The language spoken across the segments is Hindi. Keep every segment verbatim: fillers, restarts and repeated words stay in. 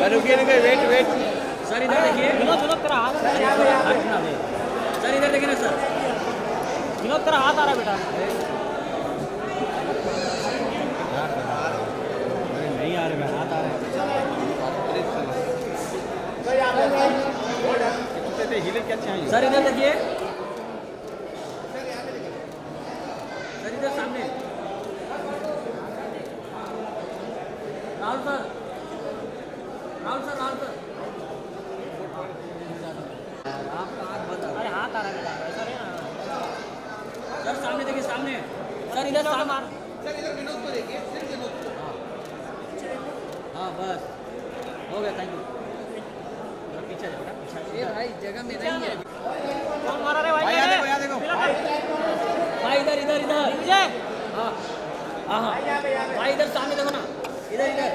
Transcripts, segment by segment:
रुकिए रुकिए वेट वेट सर इधर देखिए विनोद विनोद तेरा हाथ सर इधर देखिए ना सर विनोद तेरा हाथ आ रहा है बेटा अरे नहीं आ रहे हाथ आ रहे हिले क्या चाहिए सर इधर देखिए सर इधर सामने Rahul sir Rahul sir Rahul sir आपका हाथ बंद अरे हाथ आ रहा है ऐसा नहीं ना सर सामने देखिए सामने सर इधर सामने सर इधर विनोद को देखिए सिर्फ विनोद को हाँ बस हो गया थैंक यू पीछे जाओ ये भाई जगह में नहीं है कौन मारा रे भाई भाई देखो यहाँ देखो भाई इधर इधर इधर हाँ हाँ हाँ भाई इधर सामने देखो ना इधर इधर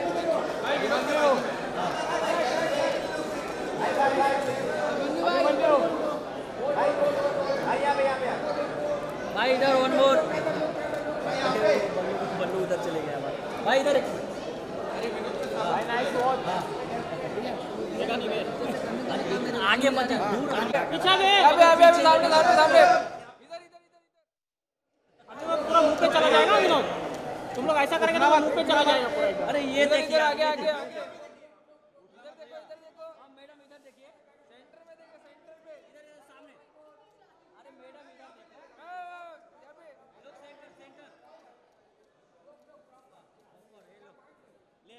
भाई इधर वन मोर बल्लू उधर चले गया भाई इधर आगे मत दूर पीछे अबे अबे सामने सामने सामने इधर इधर इधर पूरा मुंह पे चला जाएगा विनोद तुम लोग ऐसा करेंगे ना मुंह पे चला जाएगा पूरा अरे ये देखिए आगे आगे इधर देखो इधर देखो हां मैडम इधर देखिए सेंटर में देखो सेंटर पे इधर इधर सामने अरे मैडम इधर देखो यहां पे लोग सेंटर सेंटर ले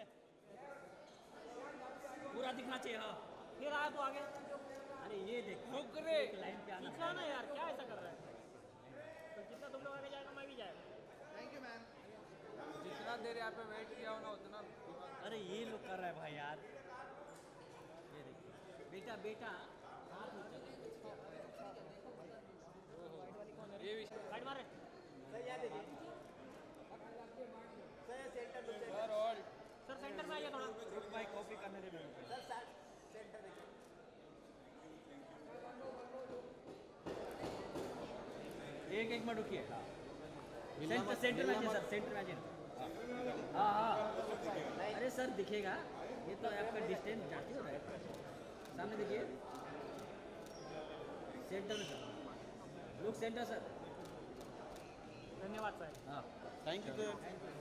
पूरा दिखना चाहिए हां फिर आ तो आगे अरे ये देख रुक रे लाइन पे आना ना यार क्या ऐसा कर रहा है तो जितना तुम लोग आगे जाएगा मैं भी जाएगा थैंक यू मैम जितना देर यहाँ पे वेट किया हो ना उतना अरे ये लोग कर रहा है भाई यार ये देखिए बेटा बेटा ये भी गाइड मार रहे सर यहाँ देखिए sir centre sir all sir centre में आइए थोड़ा रुक भाई कॉपी करने दे मेरे को सर सेंटर देखिए एक एक मिनट रुकिए सेंटर सेंटर में आइए सर सेंटर में आइए हाँ हाँ अरे सर दिखेगा ये तो आपका डिस्टेंस जाती हो रहा है सामने देखिए सेंटर में सर लुक सेंटर सर धन्यवाद सर हाँ थैंक यू सर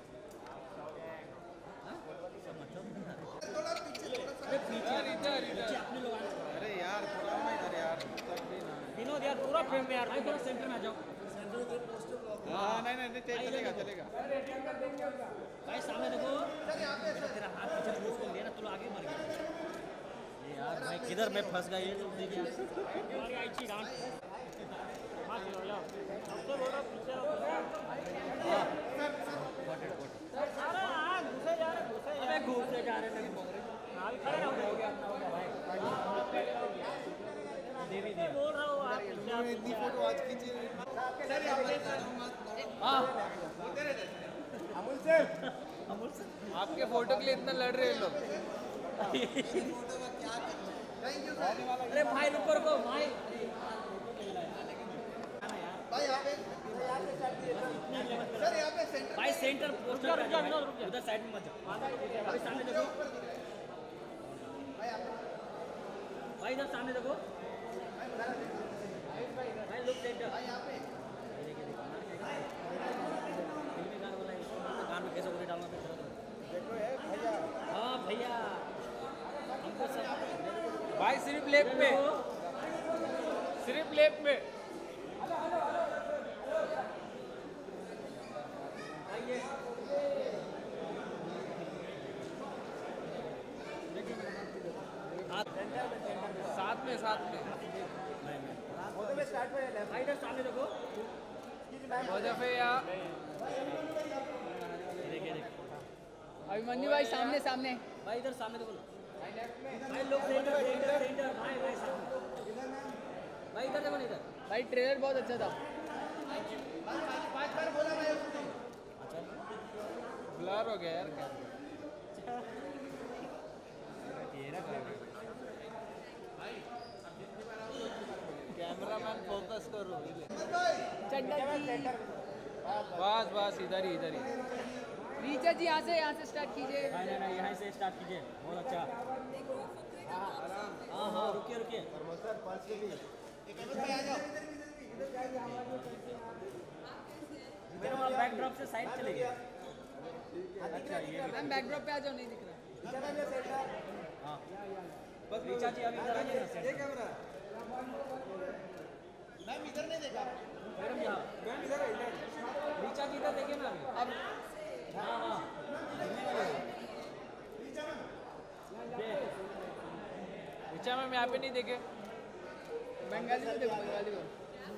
अरे पीछे इधर इधर अपने लोग अरे यार थोड़ा ना इधर यार विनोद यार पूरा फ्रेम में यार थोड़ा सेंटर में आ जाओ हाँ नहीं नहीं चलेगा चलेगा भाई सामने देखो तेरा हाथ पीछे घुस को लेना तू आगे मर गया ये यार भाई किधर मैं फंस गया ये तो देखिए हमारी आई थी डांट हां चलो जाओ अब तो बोलो पीछे रहो अरे हां घुसे जा रहे घुसे अबे घुसे जा रहे नहीं हां भी खड़े रहो भाई देवी देवी बोल रहा हूं आप इतनी फोटो आज खींची सर हां अमूल सर अमूल सर आपके फोटो के लिए इतना लड़ रहे हैं लोग अरे भाई रुको रुको भाई भाई सेंटर पोस्टर उधर साइड में मत जाओ भाई सामने देखो भाई इधर सामने देखो भाई लुक सेंटर कान में कैसे उड़े डालना हाँ भैया हमको सब भाई सिर्फ लेफ्ट पे सिर्फ लेफ्ट पे साथ में साथ में भाई इधर सामने देखो या अभिमन्यु भाई सामने सामने भाई इधर सामने देखो भाई लोग सेंटर सेंटर सेंटर भाई भाई सामने भाई इधर देखो इधर भाई ट्रेलर बहुत अच्छा था ब्लर हो गया यार कैमरामैन फोकस करो चड्डा बस बस इधर ही इधर ही रीचा जी यहाँ से यहाँ से स्टार्ट कीजिए। नहीं नहीं नहीं, यहाँ से स्टार्ट कीजिए, बहुत अच्छा। हाँ हाँ रुकिए रुकिए। मैडम आप बैकड्रॉप से साइड चले गए। अच्छा ये मैम बैकड्रॉप पे आ जाओ, नहीं दिख रहा। हाँ बस रीचा जी अभी इधर आ जाइए ना सेंटर। मैम इधर नहीं देखा। मैडम यहाँ मैम इधर है, इधर रीचा जी इधर देखिए ना अभी। अब हाँ हाँ ऋचा मैम यहाँ पे नहीं देखे। बंगाली को देखो, बंगाली को।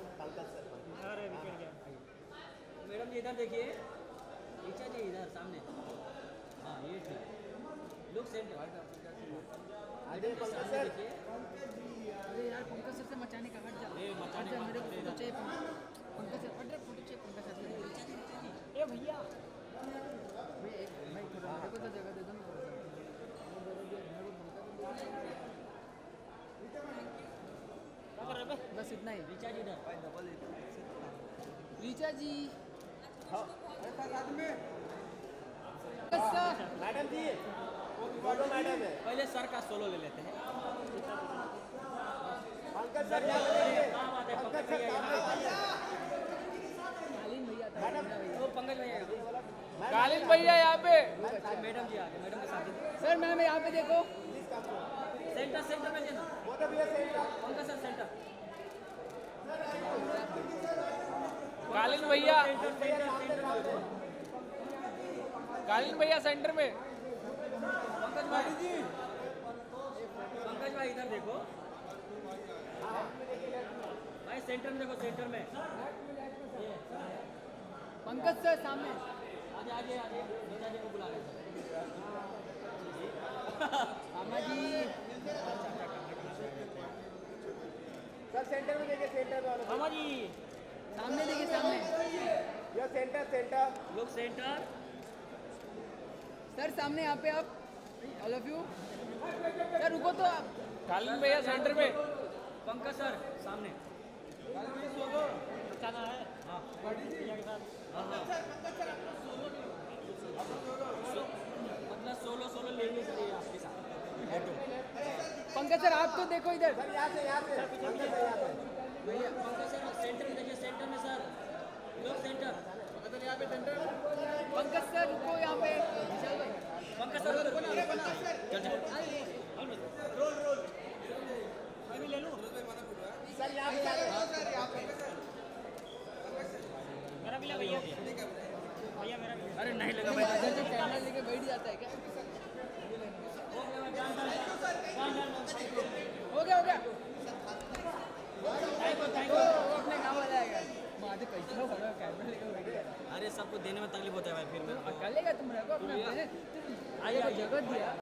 मैडम जी इधर देखिए, रीचा जी इधर सामने। हाँ ये ठीक। लुक सेंटर आगे पंकज सर। देखिए। अरे यार पंकज सर से मचाने का हट जा। ये मचाने अच्छा, का मेरे को हट फोटो जा। चाहिए पंकज सर। हट रे, फोटो चाहिए पंकज सर से। ए भैया भाई एक भाई थोड़ा मेरे को तो जगह दे दो ना थोड़ा सा। क्या कर रहे हो बे? बस इतना ही। रीचा जी इधर। रीचा जी। पंकज सर। मैडम जी बोलो मैडम है। पहले सर का सोलो ले लेते हैं। पंकज सर यहाँ पे देखिए। कहाँ बात है पंकज पंकज सर भैया यहाँ यहाँ पे। कालीन भैया था। मैडम वो पंकज भैया यहाँ। कालिन भैया यहाँ पे। मैडम जी आगे, मैडम के साथ ही। सर मैम यहाँ पे देखो। सेंटर सेंटर में लेना। वो तो भैया सेंटर। Pankaj sir centre. कालिन भैया, सेंटर सेंटर सेंटर में। कालिन भैया सेंटर में। पंकज भाई जी, पंकज भाई इधर देखो भाई, सेंटर में देखो, सेंटर में। ये पंकज सर सामने। आगे आगे आगे रीचा जी को बुला रहे हैं। मामा जी। सर सेंटर में देखिए, सेंटर वाला। मामा जी सामने देखिए, सामने। ये सेंटर सेंटर। लोग सेंटर। सर सामने यहाँ पे आप। All of you. सर रुको तो आप। कालिन भैया सेंटर में। पंकज सर सामने। जाना है। हाँ हाँ हाँ। सो- मतलब सोलो सोलो लेने के लिए आपके साथ ऑटो। पंकज सर आप तो देखो इधर। सर यहाँ से यहाँ से पंकज सर यहाँ से। भैया पंकज सर सेंटर में देखिए, सेंटर में सर। लोग सेंटर। यहाँ पे सेंटर। पंकज सर रुको यहाँ पे। विशाल भाई। पंकज सर उधर। चल चल। Roll roll. मैं भी ले लूँ। सर यहाँ पे यहाँ पे। मेरा भी ले भैया। भैया मेरा भी। अरे नहीं लगा इधर से कैमरा लेके बैठ जाता है क्या? हो गया हो गया। थैंक वो वो अपने गाँव वाला आएगा। माधे कैसे हो कैमरा लेके बैठ गया। अरे सबको देने में तकलीफ होता है भाई, फिर कर लेगा तुम रखो अपना। आइए, आइए। जगह दिया।